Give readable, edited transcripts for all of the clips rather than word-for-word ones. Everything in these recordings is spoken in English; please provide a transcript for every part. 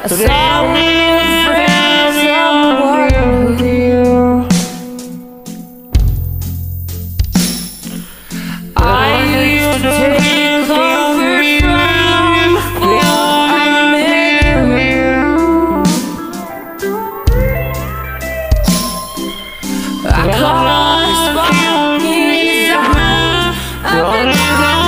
I saw friends someone here. I used to take comfort from I met you. I caught a spark in his eye. I forgot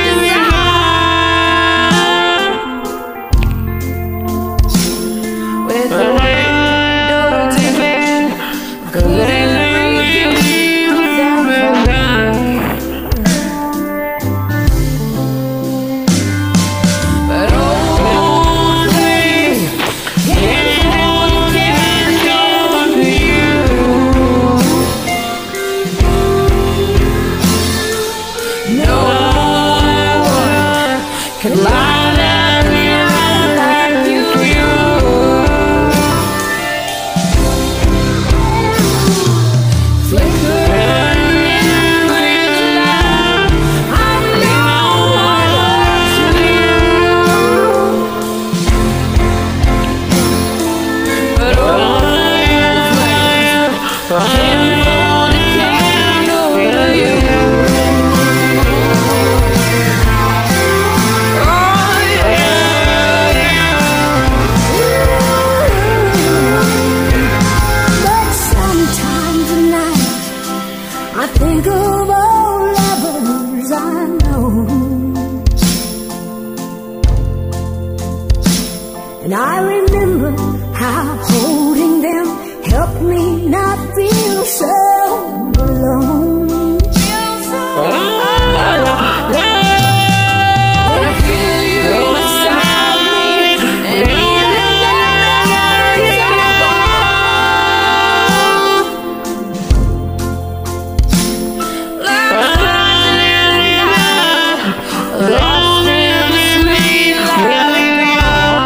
his desire. With the window open, couldn't breathe without fire. But old days can't hold a candle to you. No one can light up your eyes like you do. Flickering in the light, I know what to you. But all your flames can't hold a candle to you. But sometimes at night I think of all lovers I know, and I remember how holding them helped me not feel so alone. I feel you beside me, and even though you're gone, lost in the sweet light.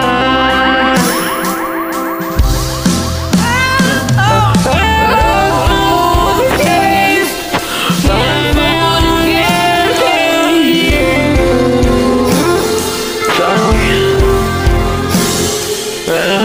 Oh, the days can't hold a candle to you.